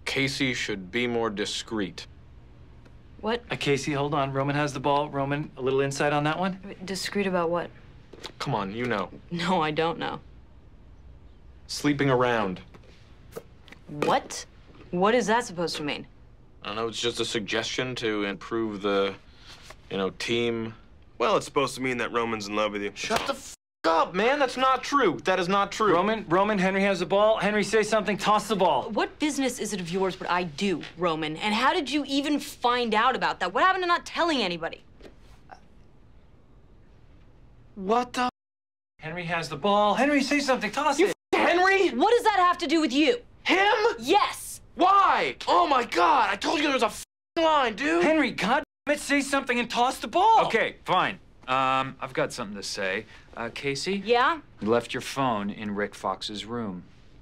Casey should be more discreet. What? Casey, hold on. Roman has the ball. Roman, a little insight on that one? Discreet about what? Come on, you know. No, I don't know. Sleeping around. What? What is that supposed to mean? I don't know, it's just a suggestion to improve the, team. Well, it's supposed to mean that Roman's in love with you. Shut the f up, man. That's not true. That is not true. Roman, Henry has the ball. Henry, say something. Toss the ball. What business is it of yours what I do, Roman? And how did you even find out about that? What happened to not telling anybody? What the? Henry has the ball. Henry, say something. Toss it. Henry? What does that have to do with you? Him? Yes. Why? Oh, my God. I told you there was a line, dude. Henry, God damn it, say something and toss the ball. Okay, fine. I've got something to say. Casey? Yeah? You left your phone in Rick Fox's room.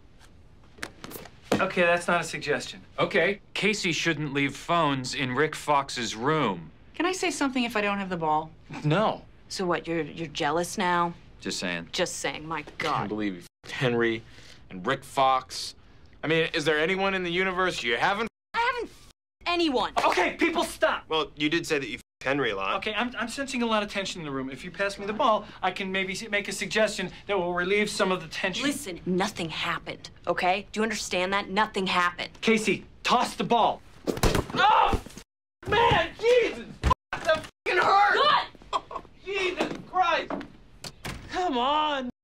Okay, that's not a suggestion. Okay, Casey shouldn't leave phones in Rick Fox's room. Can I say something if I don't have the ball? No. So what, you're jealous now? Just saying. Just saying, my I can't God. believe you f***ed Henry and Rick Fox. I mean, is there anyone in the universe you haven't? I haven't anyone. Okay, people, stop. Well, you did say that you Henry a lot. Okay, I'm sensing a lot of tension in the room. If you pass me the ball, I can maybe make a suggestion that will relieve some of the tension. Listen, nothing happened, okay? Do you understand that? Nothing happened. Casey, toss the ball. Oh, man, Jesus! That f***ing hurt! Good! Jesus Christ! Come on!